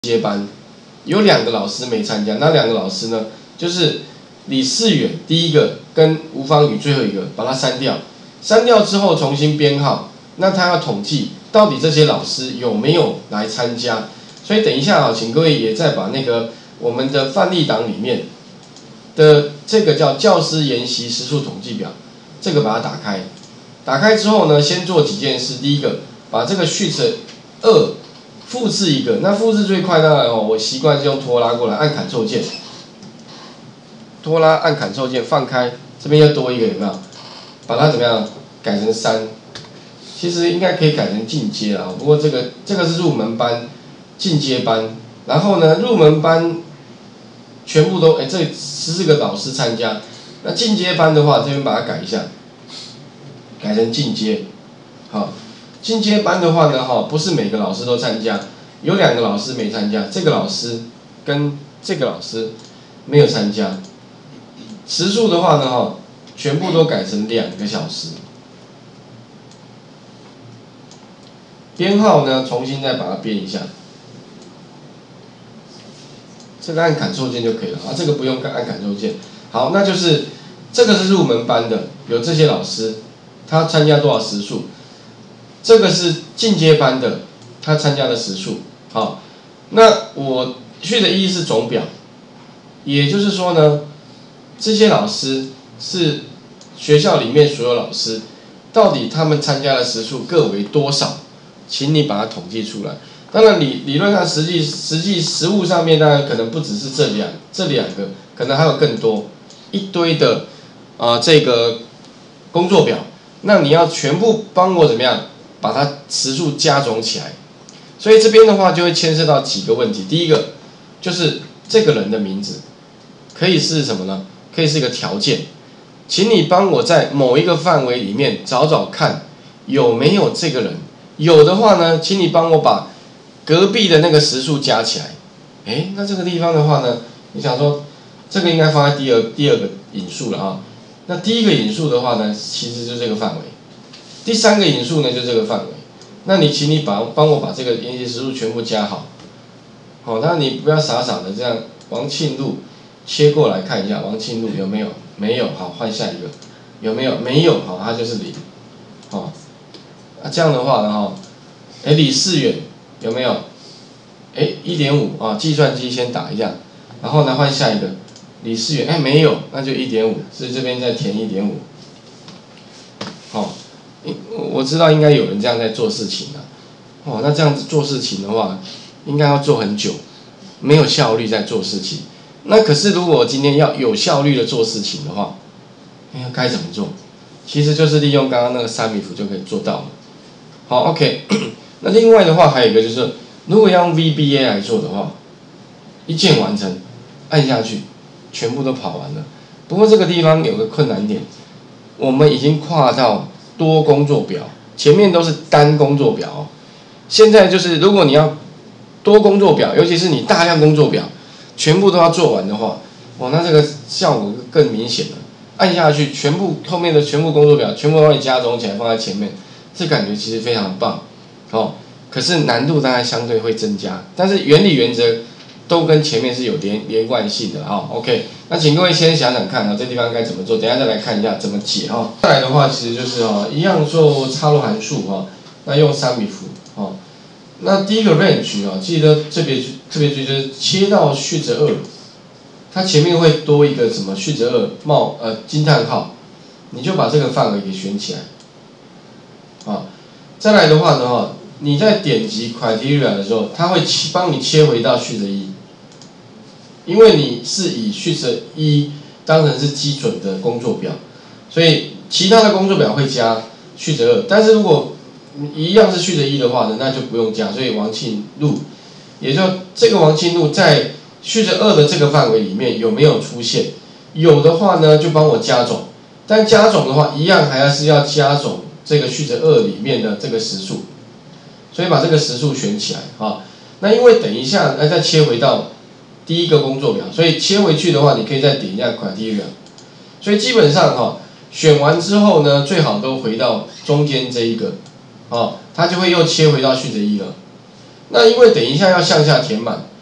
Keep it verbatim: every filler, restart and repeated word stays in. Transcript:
接班，有两个老师没参加，那两个老师呢，就是李世远第一个跟吴芳宇最后一个，把它删掉，删掉之后重新编号，那他要统计到底这些老师有没有来参加，所以等一下啊，请各位也再把那个我们的范例档里面的这个叫教师研习时数统计表，这个把它打开，打开之后呢，先做几件事，第一个把这个 sheet 二复制一个，那复制最快当然哦，我习惯是用拖拉过来，按 Ctrl 键，拖拉按 Ctrl 键放开，这边又多一个有没有？把它怎么样改成三？其实应该可以改成进阶啦，不过这个这个是入门班、进阶班，然后呢，入门班全部都哎，这十四个老师参加，那进阶班的话，这边把它改一下，改成进阶，好。进阶班的话呢，哈，不是每个老师都参加，有两个老师没参加，这个老师跟这个老师没有参加。时数的话呢，哈，全部都改成两个小时。编号呢，重新再把它编一下。这个按 Ctrl 键就可以了啊，这个不用按 Ctrl 键。好，那就是这个是入门班的，有这些老师，他参加多少时数？这个是进阶班的，他参加的时数，好，那我去的一是总表，也就是说呢，这些老师是学校里面所有老师，到底他们参加的时数各为多少，请你把它统计出来。当然理理论上实际实际实务上面当然可能不只是这两这两个，可能还有更多一堆的啊、呃、这个工作表，那你要全部帮我怎么样？把它时数加总起来，所以这边的话就会牵涉到几个问题。第一个就是这个人的名字，可以是什么呢？可以是一个条件，请你帮我在某一个范围里面找找看有没有这个人，有的话呢，请你帮我把隔壁的那个时数加起来。哎，那这个地方的话呢，你想说这个应该放在第二第二个引数了啊。那第一个引数的话呢，其实就是这个范围。第三个引数呢，就这个范围，那你请你把帮我把这个研习时数全部加好，好，那你不要傻傻的这样，王庆禄切过来看一下，王庆禄有没有？没有，好，换下一个，有没有？没有，好，它就是零，好，那这样的话呢，哈，哎，李世远有没有？哎，一点五啊，计算机先打一下，然后呢换下一个，李世远，哎，没有，那就一点五，所以这边再填一点五，好。我知道应该有人这样在做事情的、啊，哦，那这样子做事情的话，应该要做很久，没有效率在做事情。那可是如果我今天要有效率的做事情的话，哎，该怎么做？其实就是利用刚刚那个三米图就可以做到了。好 ，OK 。那另外的话还有一个就是，如果要用 V B A 来做的话，一键完成，按下去，全部都跑完了。不过这个地方有个困难点，我们已经跨到多工作表，前面都是单工作表、哦，现在就是如果你要多工作表，尤其是你大量工作表，全部都要做完的话，哇，那这个效果更明显了。按下去，全部后面的全部工作表全部帮你加总起来放在前面，这感觉其实非常棒，哦。可是难度当然相对会增加，但是原理原则都跟前面是有连连贯性的啊、哦。OK， 那请各位先想想看啊，这地方该怎么做？等一下再来看一下怎么解哈、哦。再来的话，其实就是哦，一样做插入函数哈、哦，那用三笔符哦。那第一个 range 啊、哦，记得特别特别注意就是切到序则二，它前面会多一个什么序则二冒呃惊叹号，你就把这个范围给选起来。啊、哦，再来的话呢哈。你在点击 criteria 的时候，它会帮你切回到序则一，因为你是以序则一当成是基准的工作表，所以其他的工作表会加序则二，但是如果一样是序则一的话呢，那就不用加。所以王庆禄，也就这个王庆禄在序则二的这个范围里面有没有出现？有的话呢，就帮我加总，但加总的话，一样还是要加总这个序则二里面的这个时数。所以把这个时数选起来啊，那因为等一下再切回到第一个工作表，所以切回去的话，你可以再点一下 criteria。所以基本上哈，选完之后呢，最好都回到中间这一个，啊，它就会又切回到序则一了。 那因为等一下要向下填满，